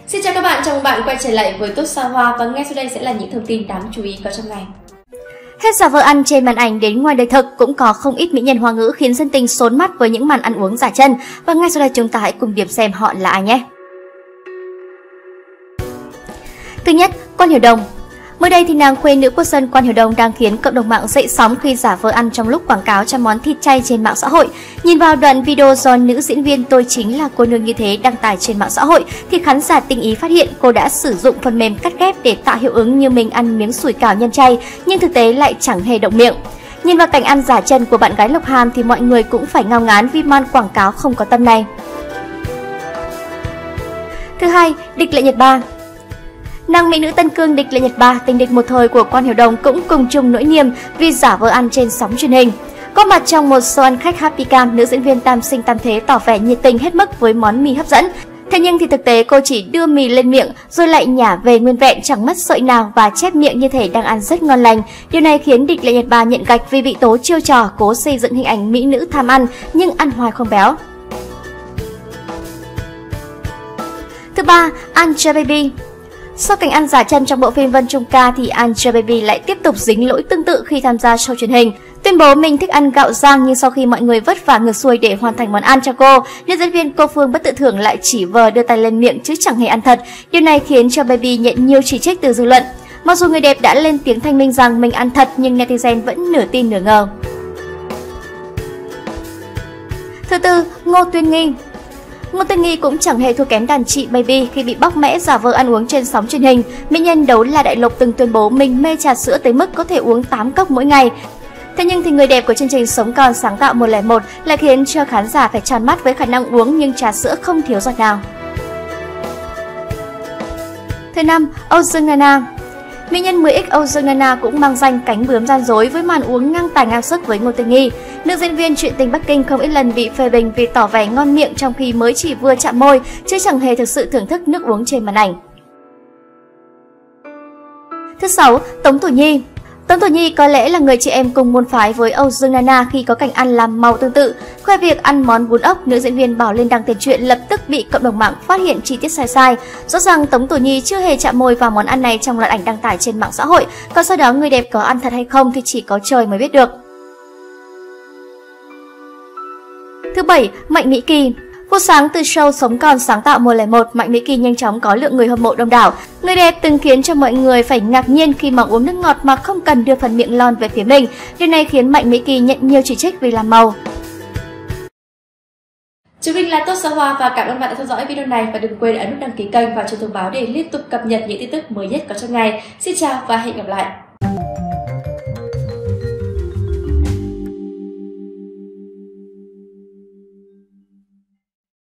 Xin chào các bạn, chào mừng bạn quay trở lại với Tốt Xa Hoa và ngay sau đây sẽ là những thông tin đáng chú ý có trong ngày. Hết giả vờ ăn trên màn ảnh đến ngoài đời thực cũng có không ít mỹ nhân Hoa ngữ khiến dân tình xốn mắt với những màn ăn uống giả chân. Và ngay sau đây chúng ta hãy cùng điểm xem họ là ai nhé. Thứ nhất, Quan Hiểu Đồng. Mới đây thì nàng khuê nữ quốc dân Quan Hiểu Đồng đang khiến cộng đồng mạng dậy sóng khi giả vờ ăn trong lúc quảng cáo cho món thịt chay trên mạng xã hội. Nhìn vào đoạn video do nữ diễn viên Tôi Chính Là Cô Nương Như Thế đăng tải trên mạng xã hội thì khán giả tinh ý phát hiện cô đã sử dụng phần mềm cắt ghép để tạo hiệu ứng như mình ăn miếng sủi cảo nhân chay, nhưng thực tế lại chẳng hề động miệng. Nhìn vào cảnh ăn giả chân của bạn gái Lộc Hàm thì mọi người cũng phải ngao ngán vì màn quảng cáo không có tâm này. Thứ hai, Địch Lệ Nhật Ba. Nàng mỹ nữ Tân Cương Địch Lệ Nhật Ba, tình địch một thời của Quan Hiểu Đồng cũng cùng chung nỗi niềm vì giả vờ ăn trên sóng truyền hình. Có mặt trong một show ăn khách Happy Cam, nữ diễn viên tam sinh tam thế tỏ vẻ nhiệt tình hết mức với món mì hấp dẫn. Thế nhưng thì thực tế cô chỉ đưa mì lên miệng rồi lại nhả về nguyên vẹn chẳng mất sợi nào và chép miệng như thể đang ăn rất ngon lành. Điều này khiến Địch Lệ Nhật Ba nhận gạch vì bị tố chiêu trò cố xây dựng hình ảnh mỹ nữ tham ăn nhưng ăn hoài không béo. Thứ ba, Angelababy. Sau cảnh ăn giả chân trong bộ phim Vân Trung Ca thì Angelababy lại tiếp tục dính lỗi tương tự khi tham gia show truyền hình. Tuyên bố mình thích ăn gạo rang nhưng sau khi mọi người vất vả ngược xuôi để hoàn thành món ăn cho cô, nữ diễn viên Cô Phương Bất Tự Thưởng lại chỉ vờ đưa tay lên miệng chứ chẳng hề ăn thật. Điều này khiến cho Baby nhận nhiều chỉ trích từ dư luận. Mặc dù người đẹp đã lên tiếng thanh minh rằng mình ăn thật nhưng netizen vẫn nửa tin nửa ngờ. Thứ tư, Ngô Tuyên Nghi. Ngô Tuyên Nghi cũng chẳng hề thua kém đàn chị Baby khi bị bóc mẽ giả vờ ăn uống trên sóng truyền hình. Mỹ nhân Đấu La Đại Lục từng tuyên bố mình mê trà sữa tới mức có thể uống 8 cốc mỗi ngày. Thế nhưng thì người đẹp của chương trình Sống Còn Sáng Tạo 101 lại khiến cho khán giả phải tròn mắt với khả năng uống nhưng trà sữa không thiếu giọt nào. Thứ năm, Âu Dương Nana. Mỹ nhân 10X Âu Dương Nana cũng mang danh cánh bướm gian dối với màn uống ngang tài ngang sức với Ngô Tuyên Nghi. Nữ diễn viên Chuyện Tình Bắc Kinh không ít lần bị phê bình vì tỏ vẻ ngon miệng trong khi mới chỉ vừa chạm môi chứ chẳng hề thực sự thưởng thức nước uống trên màn ảnh. Thứ sáu, Tống Tổ Nhi. Tống Tổ Nhi có lẽ là người chị em cùng môn phái với Âu Dương Nana khi có cảnh ăn làm màu tương tự. Khoe việc ăn món bún ốc, nữ diễn viên bảo lên đăng tiền truyện lập tức bị cộng đồng mạng phát hiện chi tiết sai. Rõ ràng Tống Tổ Nhi chưa hề chạm môi vào món ăn này trong loạt ảnh đăng tải trên mạng xã hội, còn sau đó người đẹp có ăn thật hay không thì chỉ có trời mới biết được. Thứ bảy, Mạnh Mỹ Kỳ. Phát sáng từ show Sống Còn Sáng Tạo 101, Mạnh Mỹ Kỳ nhanh chóng có lượng người hâm mộ đông đảo. Người đẹp từng khiến cho mọi người phải ngạc nhiên khi mà uống nước ngọt mà không cần đưa phần miệng lon về phía mình. Điều này khiến Mạnh Mỹ Kỳ nhận nhiều chỉ trích vì làm màu. Chúng mình là Tốt Xa Hoa và cảm ơn bạn đã theo dõi video này và đừng quên ấn nút đăng ký kênh và chuông thông báo để liên tục cập nhật những tin tức mới nhất có trong ngày. Xin chào và hẹn gặp lại.